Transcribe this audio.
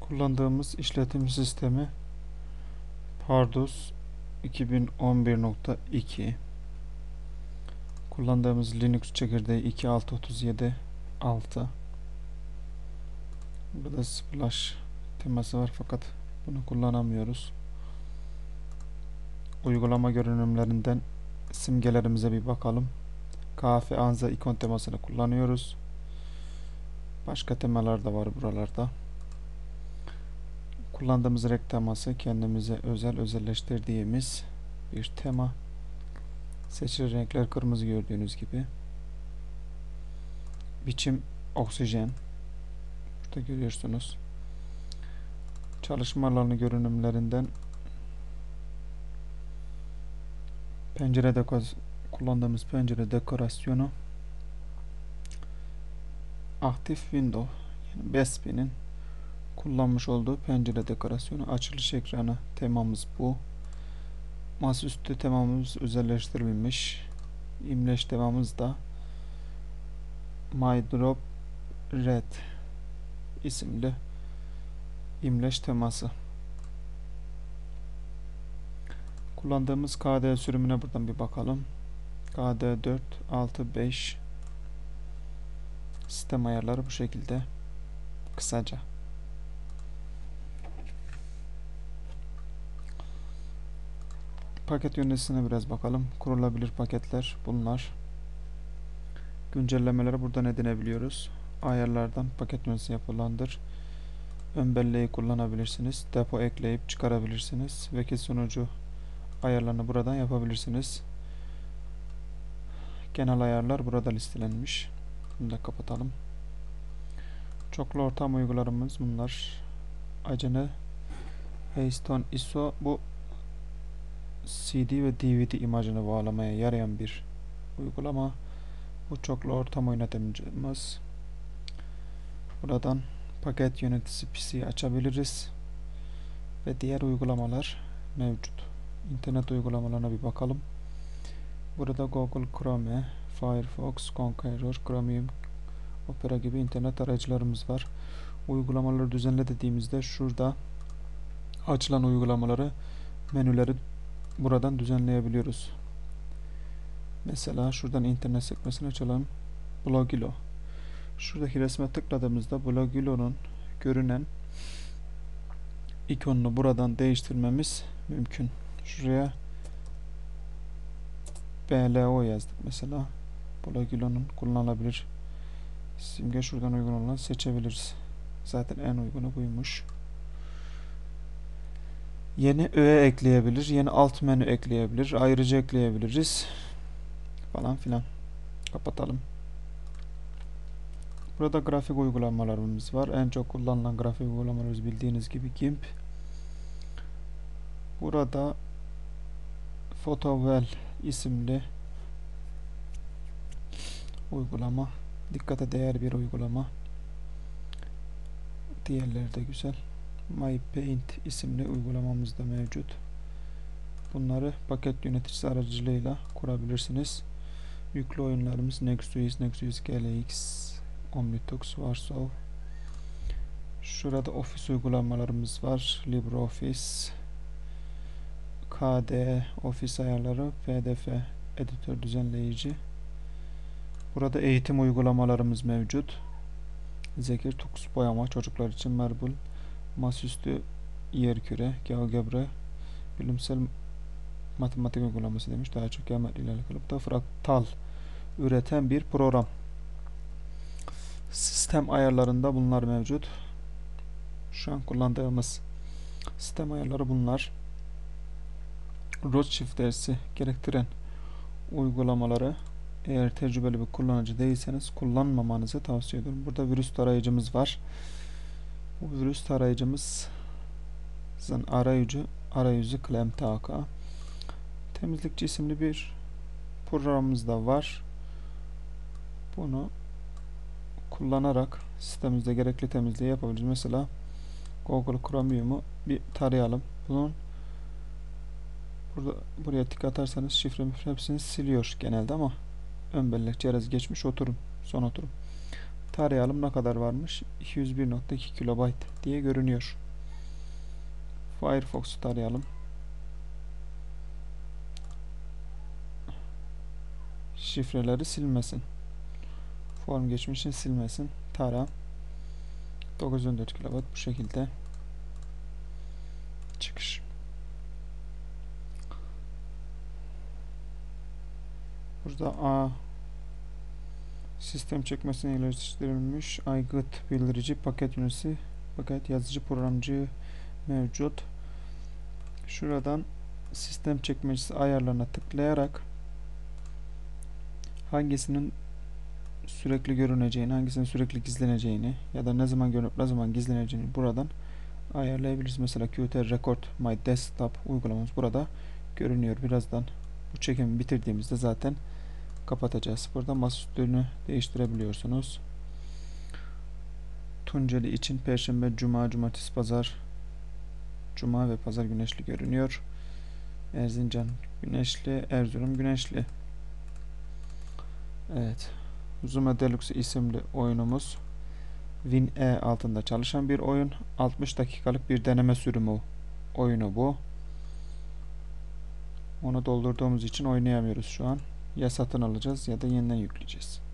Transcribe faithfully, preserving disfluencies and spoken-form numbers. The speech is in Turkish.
Kullandığımız işletim sistemi Pardus iki bin on bir nokta iki. Kullandığımız Linux çekirdeği iki altı otuz yedi altı. Burada Splash teması var fakat bunu kullanamıyoruz. Uygulama görünümlerinden simgelerimize bir bakalım. Kahve Anza ikon temasını kullanıyoruz. Başka temalar da var buralarda. Kullandığımız renk teması kendimize özel özelleştirdiğimiz bir tema. Seçili renkler kırmızı gördüğünüz gibi. Biçim oksijen. Burada görüyorsunuz. Çalışma alanı görünümlerinden pencere dekorasyon, kullandığımız pencere dekorasyonu aktif window, yani Bespi'nin kullanmış olduğu pencere dekorasyonu. Açılış ekranı temamız bu. Masaüstü temamız özelleştirilmiş. İmleç temamız da My Drop Red isimli imleç teması. Kullandığımız K D E sürümüne buradan bir bakalım. K D E dört altı beş. Sistem ayarları bu şekilde kısaca. Paket yöneticisine biraz bakalım. Kurulabilir paketler bunlar. Güncellemeleri buradan edinebiliyoruz. Ayarlardan paket yöneticisi yapılandır. Ön belleği kullanabilirsiniz. Depo ekleyip çıkarabilirsiniz. Vekil sunucu ayarlarını buradan yapabilirsiniz. Genel ayarlar burada listelenmiş. Bunu da kapatalım. Çoklu ortam uygularımız bunlar. Acene, Keystone, I S O bu C D ve D V D imajını bağlamaya yarayan bir uygulama. Bu çoklu ortam oynatıcımız. Buradan paket yöneticisi P C'yi açabiliriz. Ve diğer uygulamalar mevcut. İnternet uygulamalarına bir bakalım. Burada Google Chrome, Firefox, Conqueror, Chromium, Opera gibi internet arayücülerimiz var. Uygulamaları düzenle dediğimizde şurada açılan uygulamaları, menüleri buradan düzenleyebiliyoruz. Mesela şuradan internet sekmesini açalım. Blogilo. Şuradaki resme tıkladığımızda Blogilo'nun görünen ikonunu buradan değiştirmemiz mümkün. Şuraya B L O yazdık mesela. Blogilo'nun kullanılabilir simge şuradan uygun olanı seçebiliriz. Zaten en uygunu buymuş. Yeni öğe ekleyebilir. Yeni alt menü ekleyebilir. Ayrıca ekleyebiliriz. Falan filan. Kapatalım. Burada grafik uygulamalarımız var. En çok kullanılan grafik uygulamalarımız bildiğiniz gibi GIMP. Burada Photowell isimli uygulama. Dikkate değer bir uygulama. Diğerleri de güzel. MyPaint isimli uygulamamız da mevcut. Bunları paket yöneticisi aracılığıyla kurabilirsiniz. Yüklü oyunlarımız NextJS, NextJS G L X, Omnitux, Warsaw. Şurada ofis uygulamalarımız var. LibreOffice, K D E, ofis ayarları, P D F, editör düzenleyici. Burada eğitim uygulamalarımız mevcut. Zekir, Tux, boyama, çocuklar için Marble, masaüstü yerküre, GeoGebra, bilimsel matematik uygulaması demiş. Daha çok geometri ile alakalı. Bu da fraktal üreten bir program. Sistem ayarlarında bunlar mevcut. Şu an kullandığımız sistem ayarları bunlar. Root dersi gerektiren uygulamaları eğer tecrübeli bir kullanıcı değilseniz kullanmamanızı tavsiye ediyorum. Burada virüs tarayıcımız var. Bu virüs tarayıcımızın arayüzü arayüzü ClamTK. Temizlikçi isimli bir programımız da var. Bunu kullanarak sistemimizde gerekli temizliği yapabiliriz. Mesela Google Chromium'u bir tarayalım. Bunun burada buraya tık atarsanız şifre müfre hepsini siliyor genelde ama ön bellek, çerez, geçmiş, oturum, son oturum Tarayalım, ne kadar varmış? iki yüz bir nokta iki kilobayt diye görünüyor. Firefox'u tarayalım. Şifreleri silmesin. Form geçmişini silmesin. Tara. dokuz yüz on dört kilobayt bu şekilde. Çıkış. Burada A sistem çekmesine yerleştirilmiş aygıt bildirici paket yöneticisi, paket yazıcı programcı mevcut. Şuradan sistem çekmecesi ayarlarına tıklayarak hangisinin sürekli görüneceğini, hangisinin sürekli gizleneceğini ya da ne zaman görünüp ne zaman gizleneceğini buradan ayarlayabiliriz. Mesela Q T Record My Desktop uygulamamız burada görünüyor. Birazdan bu çekimi bitirdiğimizde zaten kapatacağız. Burada masaüstünü değiştirebiliyorsunuz. Tunceli için Perşembe, Cuma, Cumartesi, Pazar, Cuma ve Pazar güneşli görünüyor. Erzincan güneşli, Erzurum güneşli. Evet. Zuma Deluxe isimli oyunumuz WinE altında çalışan bir oyun. altmış dakikalık bir deneme sürümü oyunu bu. Onu doldurduğumuz için oynayamıyoruz şu an. Ya satın alacağız ya da yeniden yükleyeceğiz.